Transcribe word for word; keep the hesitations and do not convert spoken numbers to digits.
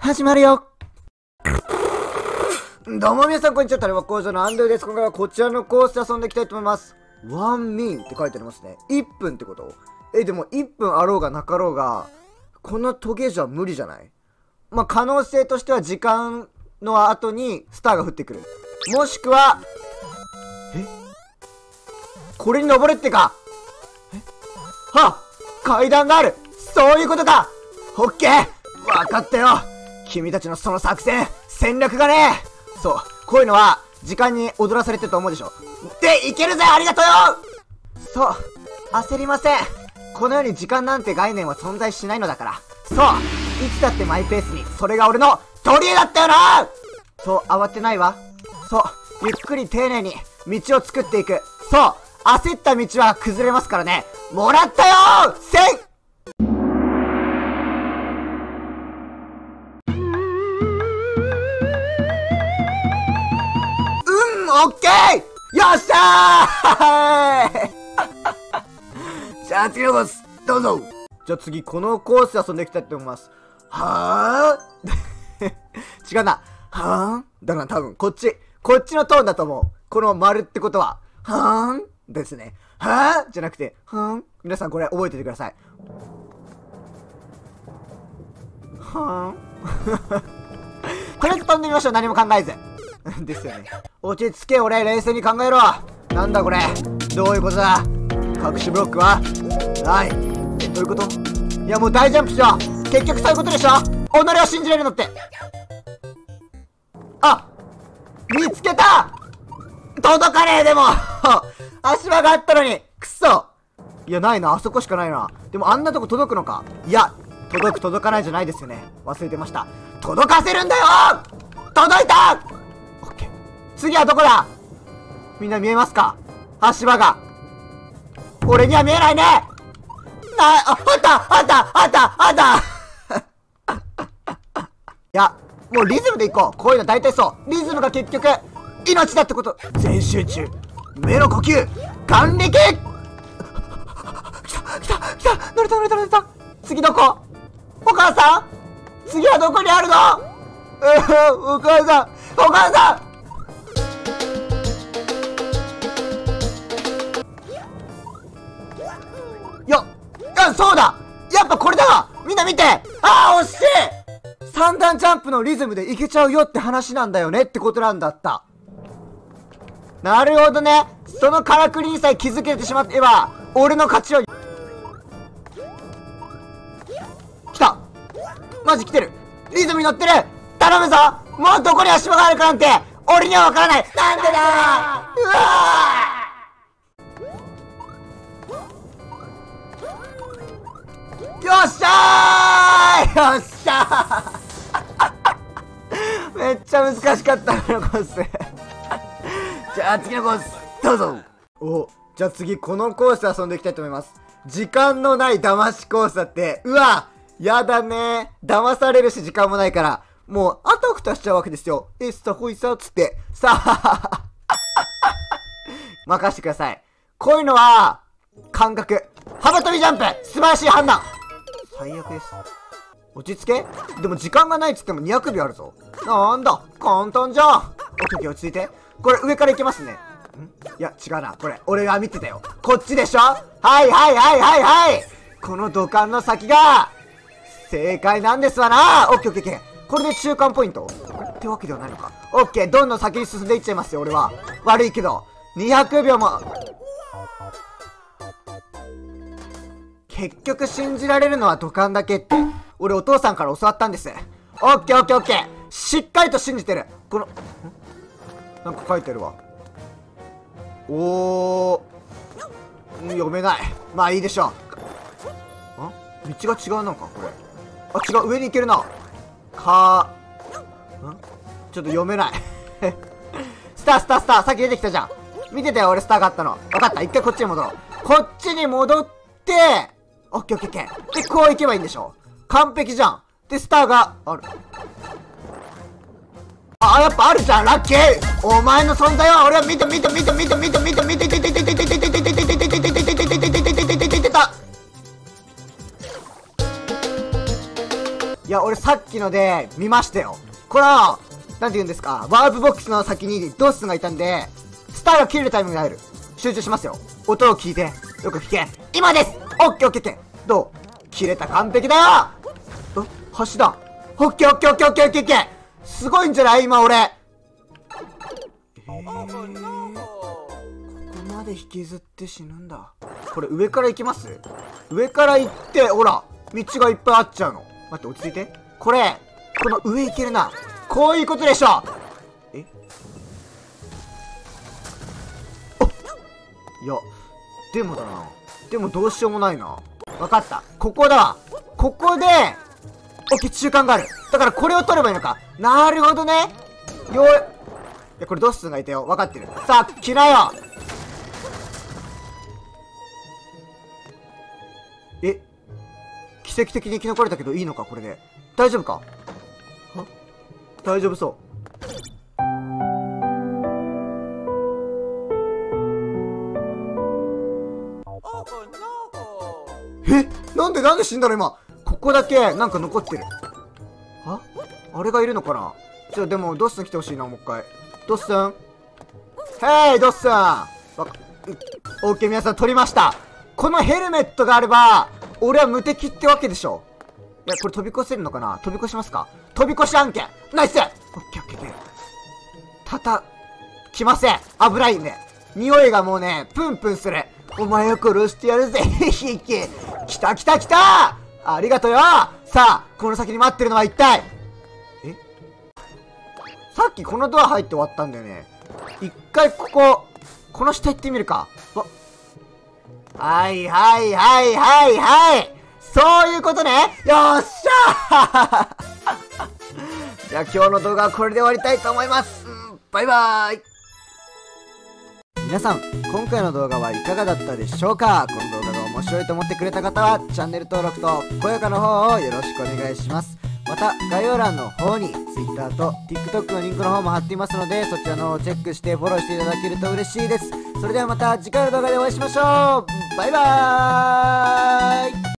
始まるよ。どうも皆さんこんにちは、タレバ工場のアンドゥです。今回はこちらのコースで遊んでいきたいと思います。ワンミンって書いてありますね。いっぷんってこと？え、でもいっぷんあろうがなかろうが、このトゲじゃ無理じゃない？まあ、可能性としては時間の後にスターが降ってくる。もしくは、え？これに登るってか？え？はっ！階段がある！そういうことか！オッケー！わかったよ！君たちのその作戦、戦略がね！そう、こういうのは、時間に踊らされてると思うでしょ。で、いけるぜ！ありがとうよ！そう、焦りません。この世に時間なんて概念は存在しないのだから。そう、いつだってマイペースに、それが俺の取り柄だったよな！そう、慌てないわ。そう、ゆっくり丁寧に道を作っていく。そう、焦った道は崩れますからね。もらったよー！せん！オッケー！よっしゃーじゃあ次のコース、どうぞ。じゃあ次、このコースで遊んでいきたいと思います。はぁ違うな。はぁだな、多分、こっち。こっちのトーンだと思う。この丸ってことは、はぁですね。はぁじゃなくて、はぁ皆さんこれ覚えててください。はぁとりあえず飛んでみましょう、何も考えず。ですよね。落ち着け、俺、冷静に考えろ。なんだこれ。どういうことだ。隠しブロックはない。え、どういうこと？いや、もう大ジャンプしよう。結局そういうことでしょ。己を信じれるのって。あ！見つけた！届かねえ、でも足場があったのにくっそ。いや、ないな。あそこしかないな。でもあんなとこ届くのか。いや、届く届かないじゃないですよね。忘れてました。届かせるんだよ！届いた！次はどこだ？みんな見えますか？足場が。俺には見えないね！な、あ、あったあったあったあったいや、もうリズムでいこう。こういうの大体そう。リズムが結局、命だってこと。全集中。目の呼吸。眼力！来た来た来た乗れた乗れた乗れた。次どこ？お母さん？次はどこにあるの？うお母さんお母さんそうだ！やっぱこれだわ！みんな見て！あー惜しい！三段ジャンプのリズムでいけちゃうよって話なんだよねってことなんだった。なるほどね。そのからくりにさえ気づけてしまえば、俺の勝ちを。来た！マジ来てる！リズムに乗ってる！頼むぞ！もうどこに足場があるかなんて、俺にはわからない！なんでだー！うわー！よっしゃー！よっしゃーめっちゃ難しかったこのコースじゃあ次のコースどうぞ。お、じゃあ次このコースで遊んでいきたいと思います。時間のない騙しコースだって。うわやだねー。騙されるし時間もないからもうあたふたしちゃうわけですよ。えっさほいさっつってさあ任してください。こういうのは感覚。幅跳びジャンプ素晴らしい判断。最悪です。落ち着け。でも時間がないっつってもにひゃくびょうあるぞ。なんだ簡単じゃん。オッケーオッケー落ち着いて。これ上からいけますね。んいや違うな。これ俺が見てたよ。こっちでしょ。はいはいはいはいはい。この土管の先が正解なんですわな。オッケーオッケーオッケー。これで中間ポイントってわけではないのか。オッケーどんどん先に進んでいっちゃいますよ。俺は悪いけどにひゃくびょうも。結局信じられるのは土管だけって俺お父さんから教わったんです。オッケーオッケーオッケー。しっかりと信じてる。このなんか書いてるわ。おー読めない。まあいいでしょう。あ道が違うのかこれ。あ違う上に行けるな。かーんちょっと読めないスタースタースターさっき出てきたじゃん。見てたよ俺スターがあったの。分かった。一回こっちに戻ろう。こっちに戻ってオッケーオッケーオッケー。で、こう行けばいいんでしょ。完璧じゃん。で、スターがある。あ、やっぱあるじゃん。ラッキー。お前の存在は俺は見た見た見た見た見た見た見た見た見た見た見た見た見た見た見た見た見た見た見た。いや、俺最さっきので見ましたよ。この、なんて言うんですか、ワープボックスの先にドッスンがいたんで、スターが切れるタイミングが入る。集中しますよ。音を聞いて、よく聞け。今です。オッケーオッケーオッケー。どう？切れた、完璧だよ。え、橋だ。オッケーオッケーオッケーオッケーオッケーオッケー。すごいんじゃない今俺。えー、ここまで引きずって死ぬんだ。これ上から行きます？上から行って、ほら、道がいっぱいあっちゃうの。待って、落ち着いて。これ、この上行けるな。こういうことでしょ。え？いや、でもだな。でもどうしようもないな。わかった。ここだわ。ここで、オッケー、中間がある。だからこれを取ればいいのか。なるほどね。よい。いや、これドッスンがいたよ。わかってる。さあ、来なよ。え、奇跡的に生き残れたけどいいのかこれで。大丈夫か？は？大丈夫そう。え、なんでなんで死んだの今。ここだけなんか残ってる。あ、あれがいるのかな。じゃあでもドッスン来てほしいな。もう一回ドッスン。ヘイドッスン。わオッケー、皆さん取りました。このヘルメットがあれば俺は無敵ってわけでしょ。いや、これ飛び越せるのかな。飛び越しますか。飛び越し案件。ナイス。オッケーオッケーオッケー。たた来ません。危ないね。匂いがもうねプンプンする。お前を殺してやるぜ。ひき来た来た来た。ありがとうよ。さあ、この先に待ってるのは一体。え、さっきこのドア入って終わったんだよね。一回こここの下行ってみるか。わ、はいはいはいはいはい、そういうことね。よっしゃーじゃあ今日の動画はこれで終わりたいと思います。うん、バイバーイ。皆さん、今回の動画はいかがだったでしょうか。この動画が面白いと思ってくれた方はチャンネル登録と高評価の方をよろしくお願いします。また概要欄の方に Twitter と TikTok のリンクの方も貼っていますので、そちらの方をチェックしてフォローしていただけると嬉しいです。それではまた次回の動画でお会いしましょう。バイバーイ。